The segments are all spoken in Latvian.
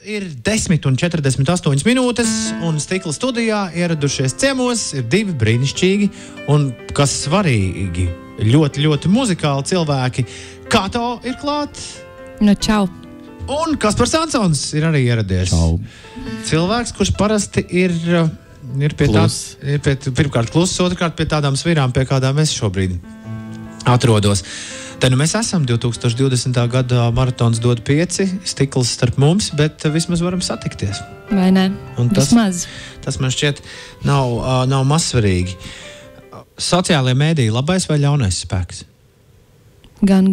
Ir 10:48 minūtes, un Stikla studijā ieradušies ciemos ir divi brīnišķīgi un, kas svarīgi, ļoti, ļoti muzikāli cilvēki. Kato ir klāt. Nu, čau. Un Kaspars Ansons ir arī ieradies. Čau. Cilvēks, kurš parasti ir pie tās, pirmkārt kluss, otrkārt pie tādām svirām, pie kādām es šobrīd atrodos. Te nu mēs esam 2020. gada maratons dod 5, Stikls starp mums, bet vismaz varam satikties. Vai ne? Un Vismaz. Tas man šķiet nav mazsvarīgi. Sociālajie mēdīji labais vai ļaunais spēks? Gan.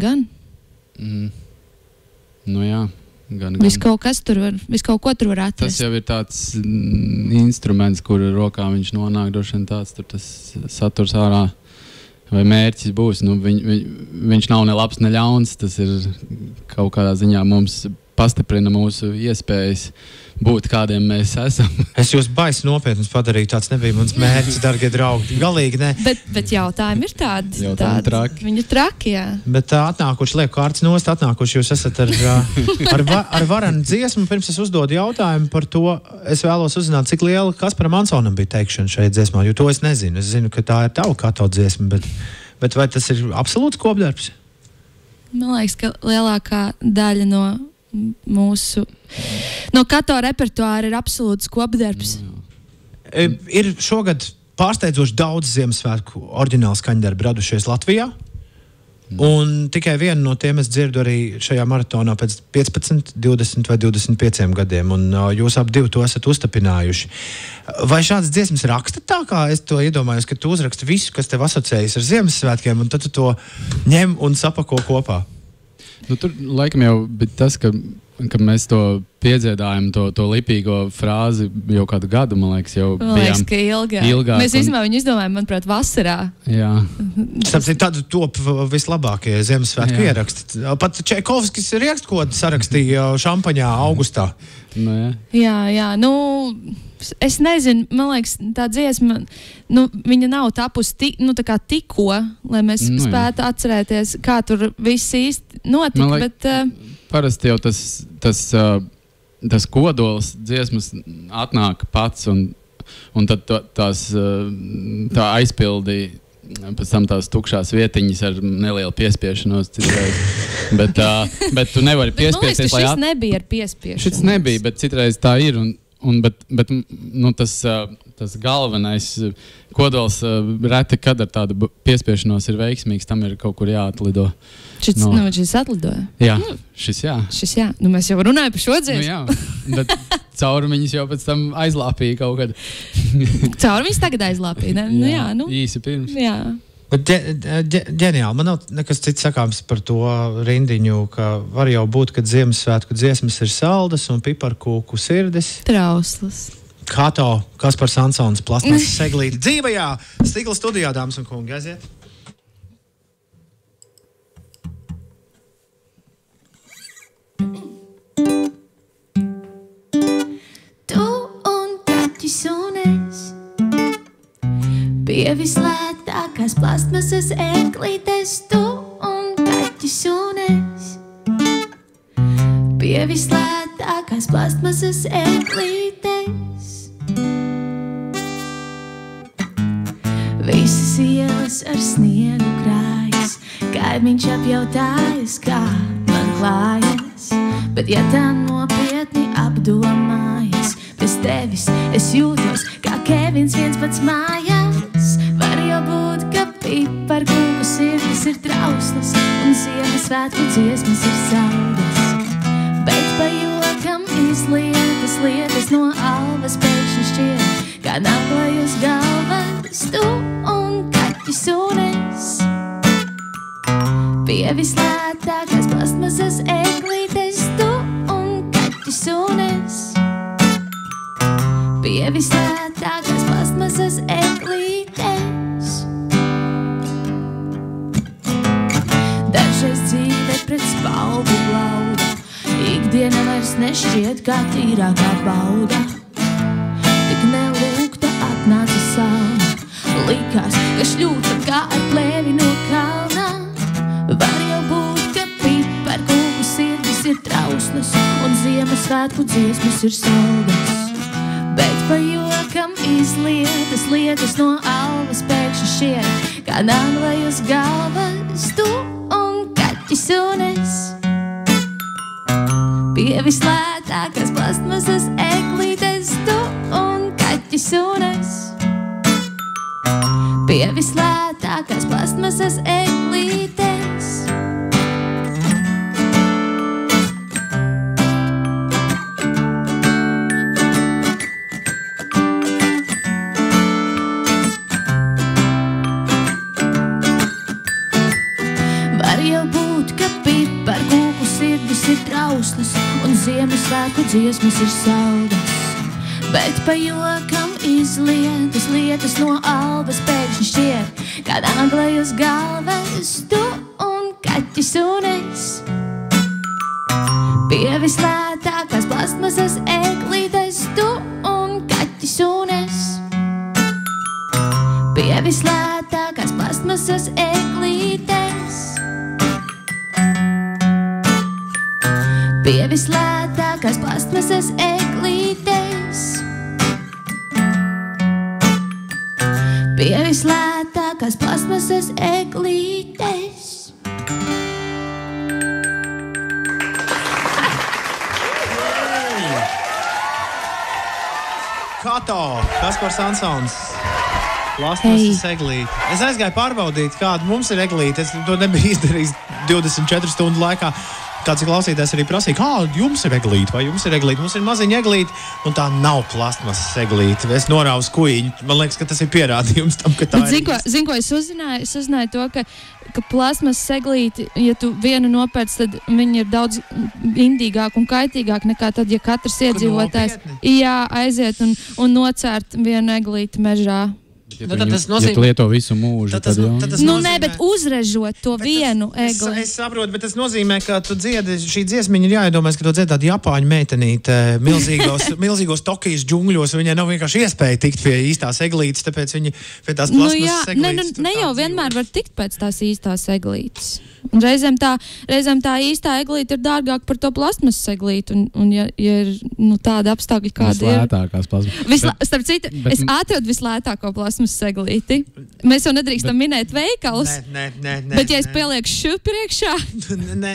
Nu jā, gan. Viss kaut ko tur var atrast. Tas jau ir tāds instruments, kura rokā viņš nonāk, droši vien tāds, tur tas saturs ārā. Vai mērķis būs, viņš nav ne labs, ne ļauns, tas ir kaut kādā ziņā mums pastiprina mūsu iespējas būt kādiem mēs esam. Es jūs baisi nopietnus padarīju, tāds nebija mans mērķis, dargie draugi, galīgi ne. Bet jautājumi ir tādi. Jautājumi traki. Viņi ir traki, jā. Bet atnākuši liek kārtas nost, atnākuši jūs esat ar varenu dziesmu, pirms es uzdodu jautājumu par to, es vēlos uzzināt, cik liela Kasparam Ansonam bija teikšana šajā dziesmā, jo to es nezinu. Es zinu, ka tā ir tava Kato dziesma, bet vai tas ir absolūts kopdarbs? Man liekas, ka lielākā daļa no Kato repertuāra ir absolūts kopdarbs. Ir šogad pārsteidzoši daudz Ziemassvētku oriģinālu skaņdarbu radušies Latvijā. Un tikai vienu no tiem es dzirdu arī šajā maratonā pēc 15, 20 vai 25 gadiem. Un jūs ap divi to esat uztapinājuši. Vai šādas dziesmas raksta tā, kā es to iedomājos, ka tu uzraksti visu, kas tev asociējas ar Ziemassvētkiem, un tad tu to ņem un sapako kopā? Tur laikam jau bija tas, ka mēs to piedziedājam, to lipīgo frāzi jau kādu gadu, man liekas, jau bijām ilgāk. Mēs viņu izdomājam, manuprāt, vasarā. Jā. Tad top vislabākie Ziemassvētku ieraksti. Pat Čaikovskis rakstkodu sarakstīja šampaņā augustā. Jā. Es nezinu, man liekas, tā dziesma, viņa nav tapusi tikko, lai mēs spētu atcerēties, kā tur viss īsti notika, bet... Parasti jau tas kodols dziesmas atnāk pats, un tad tā aizpildi pēc tam tās tukšās vietiņas ar nelielu piespiešanos citreiz. Bet tu nevari piespiesties, lai... Šis nebija ar piespiešanos. Šis nebija, bet citreiz tā ir, bet tas galvenais kodols reti, kad ar tādu piespiešanos ir veiksmīgs, tam ir kaut kur jāatlido. Šis atlidoja? Jā, šis jā. Mēs jau runājam par šo dziesmu. Jā, bet caurumiņas jau pēc tam aizlāpīja kaut kad. Caurumiņas tagad aizlāpīja, ne? Jā. Īsi pirms. Jā. Bet ģeniāli, man nav nekas cits sakāms par to rindiņu, ka var jau būt, kad Ziemassvētku dziesmas ir saldas un piparkūku sirdis. Trauslas. Kato, Kaspars Ansons, plastmasas seglīti dzīvajā Stikla studijā, dāmas un kungi, aiziet. Tu un kaķis un es pie vislētākās plastmasas eglītes, tu un kaķis un es pie vislētākās plastmasas eglītes. Visas ielas ar sniegu krājas, kaimiņš apjautājas, kā man klājas, bet ja tā nopietni apdomājas, bez tevis es jūtos kā Kevins viens pats mājās. Var jau būt, ka piparkūku sirdis ir trauslas un Ziemassvētku dziesmas ir saldas, bet pa jokam izlietas lietas no alvas pēkšņi šķiet, kā naglai uz galvas. Tu un kaķis un es pie vislētākās plastmasas eglītes, tu un kaķis un es pie vislētākās plastmasas eglītes. Dažreiz dzīve pret spalvu blauda, ikdiena vairs nešķiet kā tīrākā bauda. Tik nelūgta atnāca sauna, likās, ka šļūta kā ar plēvi no kalna. Var jau būt, ka piparkūku sirdis sirdis ir trauslas un Ziemassvētku dziesmas ir saldas. Bet pa jokam izlietas lietas no alvas pēkšņi šķiet, kā nagla uz galvas tu un kaķis un es. Pie vislētākās plastmasas eglītes tu un kaķis un es. Pie vislētākās plastmasas eglītes. Ir trauslas un Ziemassvētku dziesmas ir saldas. Bet pa jokam izlietas lietas no alvas pēkšņi šķiet, kā nagla uz galvas tu un kaķis un es. Pie vislētākās plastmasas eglītes tu un kaķis un es. Pie vislētākās plastmasas eglītes. Pie vislētākās plastmasas eglītes. Pie vislētākās plastmasas eglītes. Kato, Kaspars Ansons. Plastmasas eglīte. Es aizgāju pārbaudīt, kāda mums ir eglīte. Es to nebiju izdarījis 24 stundu laikā. Kāds klausītājs arī prasīja, kāda jums ir eglīte, vai jums ir eglīte? Mums ir maziņa eglīte, un tā nav plastmasas eglīte. Es norauzu kuīņu. Man liekas, ka tas ir pierādījums tam, ka tā ir. Zini, ko es uzzināju to, ka plastmasas eglīte, ja tu vienu nopērc, tad viņi ir daudz indīgāk un kaitīgāk nekā tad, ja katrs iedzīvotājs aiziet un nocērt vienu eglīti mežā. Ja tu lieto visu mūžu, tad nē, bet uzražot to vienu egli. Es saprotu, bet tas nozīmē, ka tu dziedi, šī dziesmiņa ir jāiedomājas, ka tu dziedi tādu japāņu meitenīte milzīgos Tokijas džungļos, viņai nav vienkārši iespēja tikt pie īstās eglītes, tāpēc viņi pie tās plasmasas eglītes. Ne jau vienmēr var tikt pēc tās īstās eglītes. Un reizēm tā īstā eglīte ir dārgāka par to plastmasas eglīti, un ja ir tāda apstākļa, kāda ir. Vislētākās plasmasas. Starp citu, es atradu vislētāko plasmasas eglīti. Mēs jau nedrīkstam minēt veikalus. Nē. Bet ja es pielieku šo priekšā... Nē.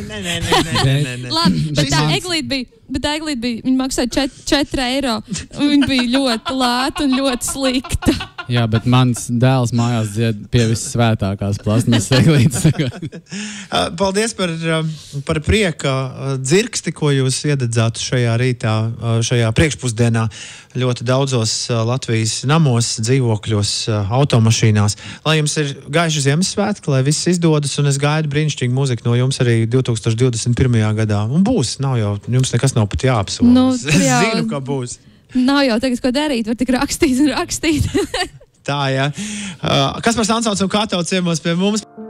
Labi, bet tā eglīte bija, viņa maksāja 4 eiro. Viņa bija ļoti lēta un ļoti slikta. Jā, bet mans dēls mājās dzied pie vissvētākās plasmasas eglītes. Paldies par prieka dzirksti, ko jūs iededzāt šajā rītā, šajā priekšpusdienā ļoti daudzos Latvijas namos, dzīvokļos, automašīnās. Lai jums ir gaiši Ziemassvētki, lai viss izdodas, un es gaidu brīnišķīgu mūziku no jums arī 2021. gadā. Un būs, nav jau, jums nekas nav pat jāapsola. Es zinu, ka būs. Nav jau tagad, ko darīt, var tik rakstīt un rakstīt. Tā, jā. Kaspars Ansons un Kato ciemos pie mums.